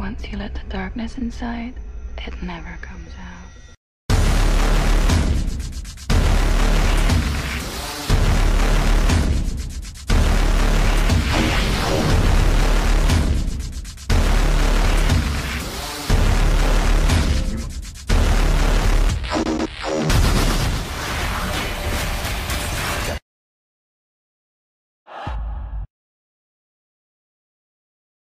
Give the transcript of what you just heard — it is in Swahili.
once you let the darkness inside, it never comes out.